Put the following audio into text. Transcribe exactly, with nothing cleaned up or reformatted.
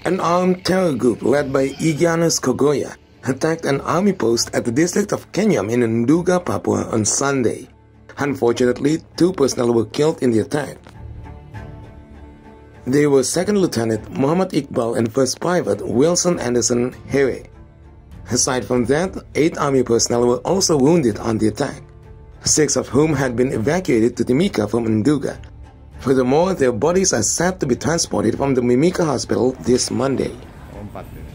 An armed terror group led by Egianus Kogoya attacked an army post at the district of Kenyam in Nduga, Papua on Sunday. Unfortunately, two personnel were killed in the attack. They were Second Lieutenant Mohamad Iqbal and First Private Wilson Anderson Here. Aside from that, eight army personnel were also wounded on the attack, six of whom had been evacuated to Timika from Nduga. Furthermore, their bodies are set to be transported from the Mimika Hospital this Monday.